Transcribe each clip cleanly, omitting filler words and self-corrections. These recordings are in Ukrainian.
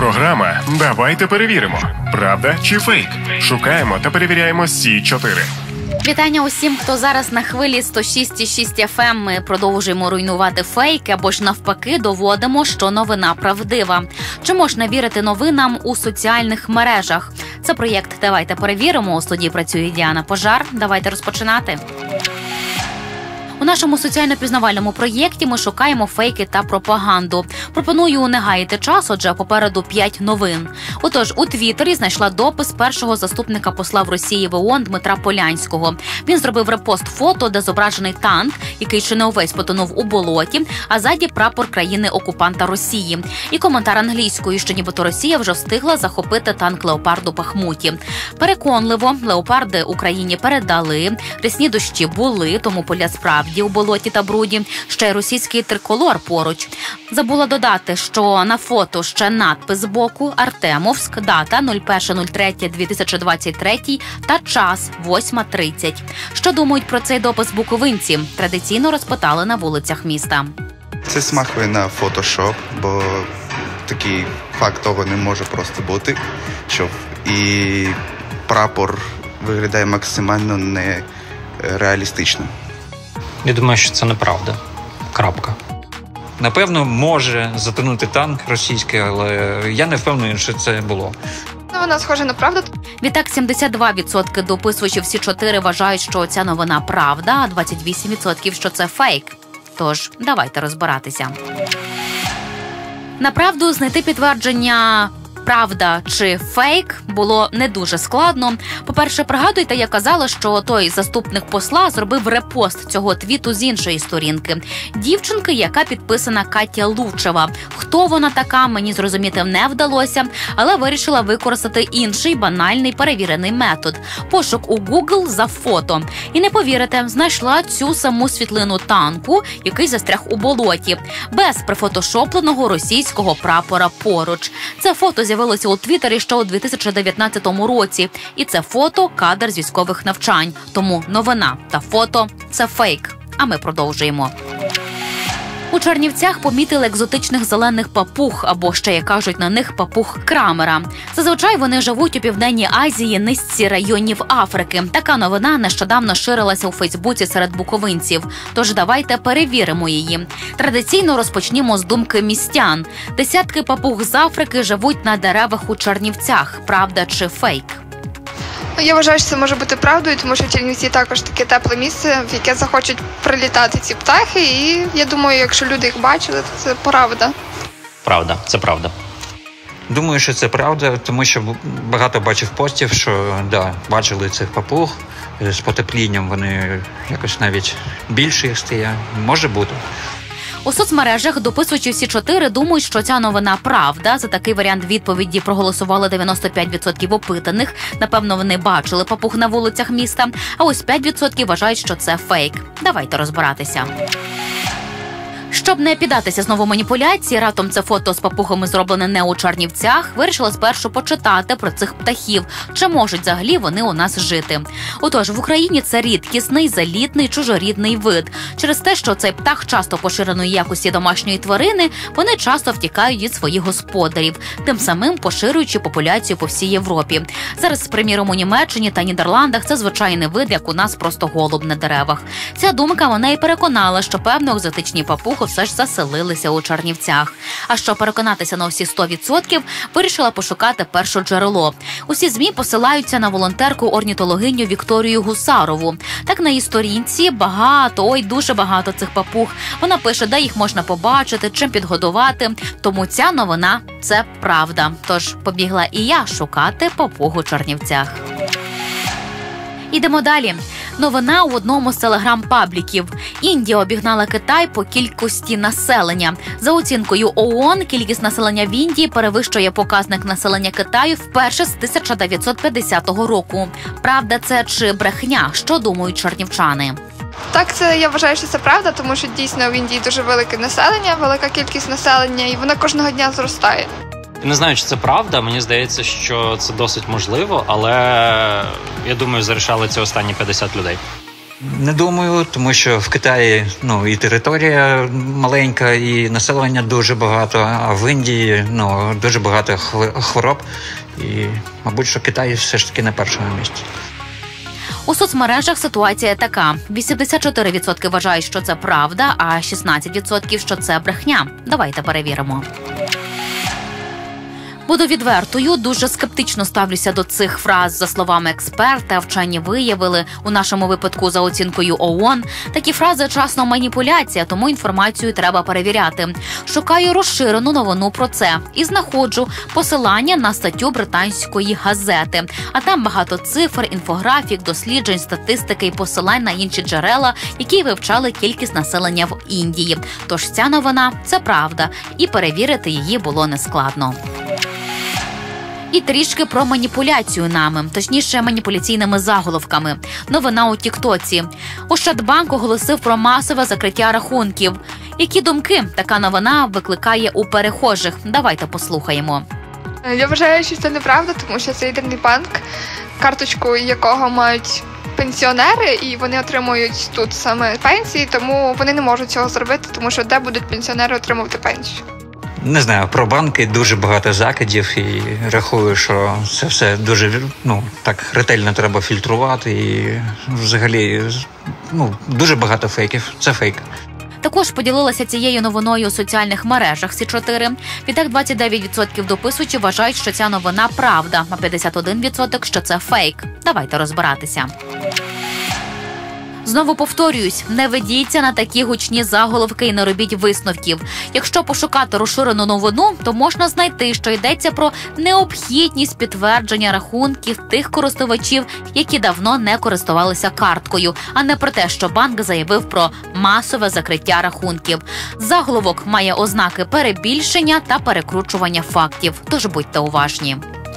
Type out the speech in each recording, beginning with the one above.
Програма «Давайте перевіримо. Правда чи фейк?» Шукаємо та перевіряємо всі 4. Вітання усім, хто зараз на хвилі 106,6 FM. Ми продовжуємо руйнувати фейки або ж навпаки доводимо, що новина правдива. Чи можна вірити новинам у соціальних мережах? Це проєкт «Давайте перевіримо». У студії працює Діана Пожар. Давайте розпочинати. У нашому соціально-пізнавальному проєкті ми шукаємо фейки та пропаганду. Пропоную не гаяти час, отже, попереду 5 новин. Отож, у Твіттері знайшла допис першого заступника посла в Росії в ООН Дмитра Полянського. Він зробив репост фото, де зображений танк, який ще не увесь потонув у болоті, а ззаді прапор країни-окупанта Росії. І коментар англійською, що нібито Росія вже встигла захопити танк «Леопард» у Бахмуті. Переконливо, «Леопарди» Україні передали, рясні дощі були, тому поля справді у болоті та бруді, ще й російський триколор поруч. Забула додати, що на фото ще надпис збоку «Артемовськ», дата 01.03.2023 та час 8:30. Що думають про цей допис буковинці? Традиційно розпитали на вулицях міста. Це смахує на фотошоп, бо такий факт того не може просто бути, що і прапор виглядає максимально нереалістично. Я думаю, що це неправда. Крапка. Напевно, може затонути танк російський, але я не впевнений, що це було. Вона схожа на правду. Відтак, 72% дописувачів всі 4 вважають, що ця новина правда, а 28% що це фейк. Тож, давайте розбиратися. Направду, знайти підтвердження правда чи фейк було не дуже складно. По-перше, пригадуйте, я казала, що той заступник посла зробив репост цього твіту з іншої сторінки. Дівчинки, яка підписана Катя Лучева. Хто вона така, мені зрозуміти не вдалося, але вирішила використати інший банальний перевірений метод – пошук у Google за фото. І не повірите, знайшла цю саму світлину танку, який застряг у болоті, без прифотошопленого російського прапора поруч. Це фото з'явилося у Твіттері ще у 2019 році. І це фото – кадр з військових навчань. Тому новина та фото – це фейк. А ми продовжуємо. У Чернівцях помітили екзотичних зелених папуг, або ще, як кажуть на них, папуг Крамера. Зазвичай вони живуть у Південній Азії, низці районів Африки. Така новина нещодавно ширилася у Фейсбуці серед буковинців. Тож давайте перевіримо її. Традиційно розпочнімо з думки містян. Десятки папуг з Африки живуть на деревах у Чернівцях. Правда чи фейк? Я вважаю, що це може бути правдою, тому що в Чернівці також таке тепле місце, в яке захочуть прилітати ці птахи. І я думаю, якщо люди їх бачили, то це правда. Правда, це правда. Думаю, що це правда, тому що багато бачив постів, що бачили цих папуг. З потеплінням вони якось навіть більше їх стає. Може бути. У соцмережах дописувачі всі 4 думають, що ця новина правда. За такий варіант відповіді проголосували 95% опитаних. Напевно, вони бачили папуг на вулицях міста. А ось 5% вважають, що це фейк. Давайте розбиратися. Щоб не піддатися знову маніпуляції, раптом це фото з папугами зроблене не у Чернівцях, вирішила спершу почитати про цих птахів, чи можуть взагалі вони у нас жити. Отож, в Україні це рідкісний, залітний, чужорідний вид. Через те, що цей птах часто поширеної якості домашньої тварини, вони часто втікають від своїх господарів, тим самим поширюючи популяцію по всій Європі. Зараз, приміром, у Німеччині та Нідерландах це звичайний вид, як у нас просто голуб на деревах. Ця думка мене і переконала, що певно екзотичні папуги все ж заселилися у Чернівцях. А щоб переконатися на усі 100%, вирішила пошукати першоджерело. Усі ЗМІ посилаються на волонтерку-орнітологиню Вікторію Гусарову. Так на її сторінці дуже багато цих папуг. Вона пише, де їх можна побачити, чим підгодувати. Тому ця новина – це правда. Тож побігла і я шукати папуг у Чернівцях. Ідемо далі. Новина у одному з телеграм-пабліків. Індія обігнала Китай по кількості населення. За оцінкою ООН, кількість населення в Індії перевищує показник населення Китаю вперше з 1950 року. Правда це чи брехня? Що думають чернівчани? Так, я вважаю, що це правда, тому що дійсно в Індії дуже велике населення, велика кількість населення, і вона кожного дня зростає. Не знаю, чи це правда, мені здається, що це досить можливо, але я думаю, зарішали це останні 50 людей. Не думаю, тому що в Китаї і територія маленька, і населення дуже багато, а в Індії дуже багато хвороб. І, мабуть, що Китай все ж таки на першому місці. У соцмережах ситуація така. 84% вважають, що це правда, а 16% – що це брехня. Давайте перевіримо. Буду відвертою, дуже скептично ставлюся до цих фраз. За словами експерта, вчені виявили, у нашому випадку за оцінкою ООН, такі фрази часно маніпуляція, тому інформацію треба перевіряти. Шукаю розширену новину про це і знаходжу посилання на статтю британської газети. А там багато цифр, інфографік, досліджень, статистики і посилань на інші джерела, які вивчали кількість населення в Індії. Тож ця новина – це правда, і перевірити її було нескладно. І трішки про маніпуляцію нами, точніше маніпуляційними заголовками. Новина у Тіктоці. Ощадбанк оголосив про масове закриття рахунків. Які думки така новина викликає у перехожих? Давайте послухаємо. Я вважаю, що це неправда, тому що це єдиний банк, карточку якого мають пенсіонери, і вони отримують тут саме пенсії, тому вони не можуть цього зробити, тому що де будуть пенсіонери отримувати пенсію? Не знаю, про банки дуже багато закидів і рахую, що це все дуже так ретельно треба фільтрувати і взагалі дуже багато фейків. Це фейк. Також поділилася цією новиною у соціальних мережах Сі-4. Відтак 29% дописувачів вважають, що ця новина правда, а 51% – що це фейк. Давайте розбиратися. Знову повторююсь, не ведіться на такі гучні заголовки і не робіть висновків. Якщо пошукати розширену новину, то можна знайти, що йдеться про необхідність підтвердження рахунків тих користувачів, які давно не користувалися карткою, а не про те, що банк заявив про масове закриття рахунків. Заголовок має ознаки перебільшення та перекручування фактів, тож будьте уважні.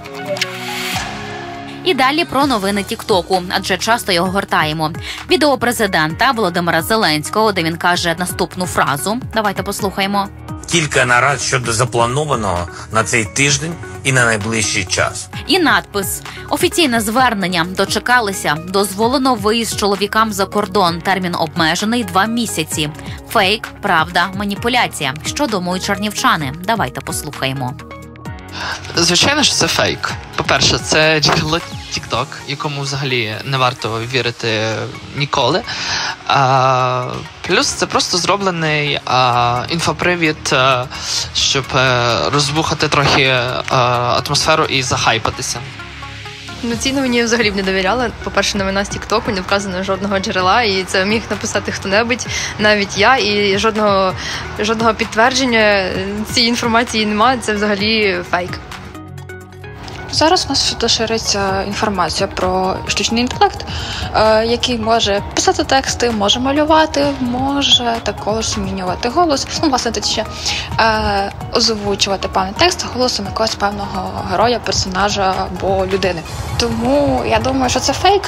І далі про новини Тіктоку, адже часто його гортаємо. Відео президента Володимира Зеленського, де він каже наступну фразу. Давайте послухаємо. Кілька нарад щодо запланованого на цей тиждень і на найближчий час. І надпис. Офіційне звернення. Дочекалися. Дозволено виїзд чоловікам за кордон. Термін обмежений 2 місяці. Фейк, правда, маніпуляція. Що думають чернівчани? Давайте послухаємо. Звичайно, що це фейк. По-перше, це джерело TikTok, якому взагалі не варто вірити ніколи. Плюс це просто зроблений інфопривід, щоб розбухати трохи атмосферу і захайпатися. Цій новині я взагалі б не довіряла. По-перше, новина з Тіктоку, не вказано жодного джерела, і це міг написати хто-небудь, навіть я, і жодного підтвердження цієї інформації немає, це взагалі фейк. Зараз у нас всюди шириться інформація про штучний інтелект, який може писати тексти, може малювати, може також змінювати голос, власне, точніше, озвучувати певний текст голосом якогось певного героя, персонажа або людини. Тому я думаю, що це фейк,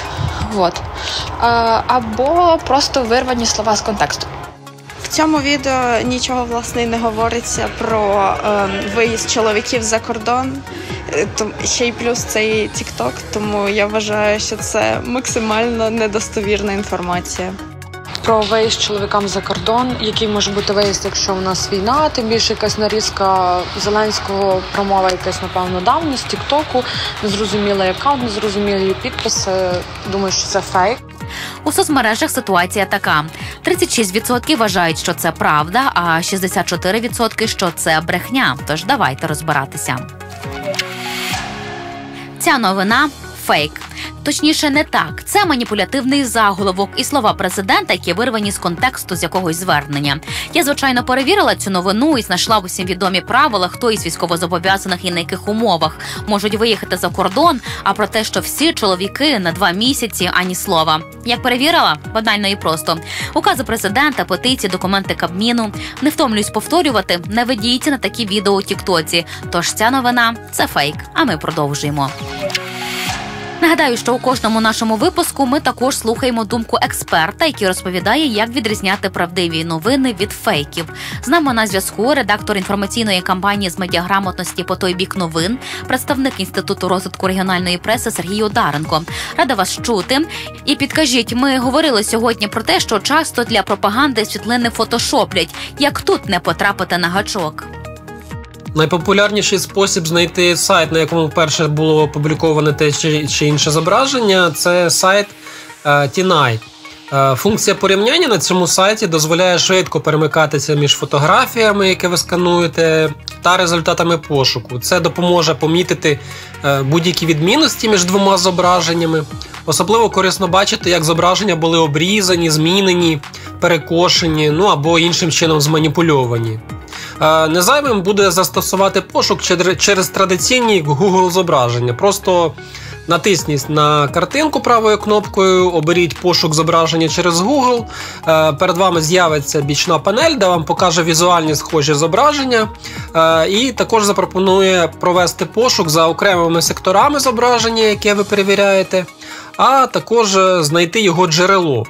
або просто вирвані слова з контексту. В цьому відео нічого, власне, не говориться про виїзд чоловіків за кордон. Ще й плюс цей TikTok, тому я вважаю, що це максимально недостовірна інформація. Про виїзд чоловікам за кордон, який може бути виїзд, якщо у нас війна, тим більше якась нарізка Зеленського, промова якась, напевно, давно з TikTok, незрозумілий аккаунт, незрозумілі підписи. Думаю, що це фейк. У соцмережах ситуація така. 36% вважають, що це правда, а 64% – що це брехня. Тож давайте розбиратися. Ця новина – фейк. Точніше, не так. Це маніпулятивний заголовок і слова президента, які вирвані з контексту з якогось звернення. Я, звичайно, перевірила цю новину і знайшла в усім відомі правила, хто із військовозобов'язаних і на яких умовах можуть виїхати за кордон, а про те, що всі чоловіки на 2 місяці – ані слова. Як перевірила? Банально і просто. Укази президента, петиції, документи Кабміну. Не втомлююсь повторювати, не ведіться на такі відео у Тіктоці. Тож ця новина – це фейк, а ми продовжуємо. Нагадаю, що у кожному нашому випуску ми також слухаємо думку експерта, який розповідає, як відрізняти правдиві новини від фейків. З нами на зв'язку редактор інформаційної кампанії з медіаграмотності «По той бік новин», представник Інституту розвитку регіональної преси Сергій Одаренко. Рада вас чути. І підкажіть, ми говорили сьогодні про те, що часто для пропаганди світлини фотошоплять. Як тут не потрапити на гачок? Найпопулярніший спосіб знайти сайт, на якому вперше було опубліковане те чи інше зображення, це сайт TinEye. Функція порівняння на цьому сайті дозволяє швидко перемикатися між фотографіями, які ви скануєте, та результатами пошуку. Це допоможе помітити будь-які відмінності між двома зображеннями. Особливо корисно бачити, як зображення були обрізані, змінені, перекошені, або іншим чином зманіпульовані. Незайвим буде застосувати пошук через традиційні Google зображення. Просто натисніть на картинку правою кнопкою, оберіть пошук зображення через Google, перед вами з'явиться бічна панель, де вам покаже візуальні схожі зображення, і також запропонує провести пошук за окремими секторами зображення, яке ви перевіряєте, а також знайти його джерело.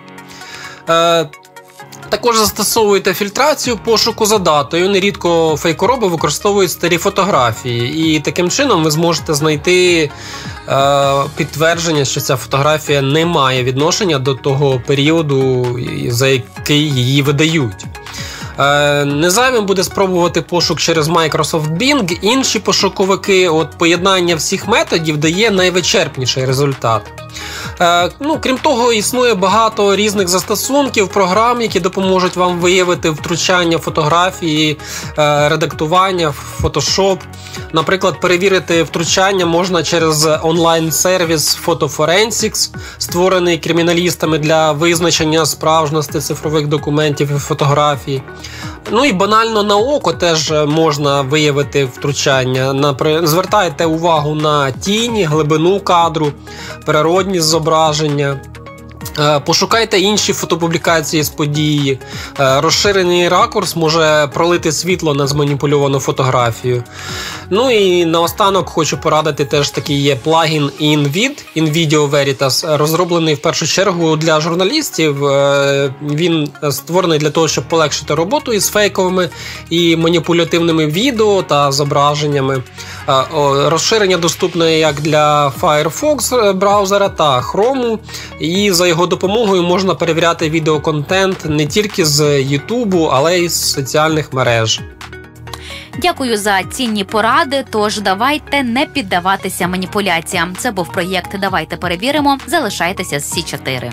Також застосовуєте фільтрацію пошуку за датою. Нерідко фейкороби використовують старі фотографії. І таким чином ви зможете знайти підтвердження, що ця фотографія не має відношення до того періоду, за який її видають. Незайвим буде спробувати пошук через Microsoft Bing, інші пошуковики. Поєднання всіх методів дає найвичерпніший результат. Крім того, існує багато різних застосунків, програм, які допоможуть вам виявити втручання фотографії, редактування, Photoshop. Наприклад, перевірити втручання можна через онлайн-сервіс PhotoForensics, створений криміналістами для визначення справжності цифрових документів і фотографій. І банально на око теж можна виявити втручання. Звертайте увагу на тіні, глибину кадру, природні зображення. Пошукайте інші фотопублікації з події. Розширений ракурс може пролити світло на зманіпульовану фотографію. І наостанок хочу порадити, теж такий є плагін InVid Veritas, розроблений в першу чергу для журналістів. Він створений для того, щоб полегшити роботу із фейковими і маніпулятивними відео та зображеннями. Розширення доступне як для Firefox браузера та Chrome, і за його допомогою можна перевіряти відеоконтент не тільки з YouTube, але й з соціальних мереж. Дякую за цінні поради, тож давайте не піддаватися маніпуляціям. Це був проєкт «Давайте перевіримо». Залишайтеся з Сі-4.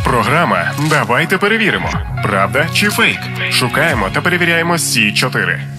Програма «Давайте перевіримо». Правда чи фейк? Шукаємо та перевіряємо Сі-4.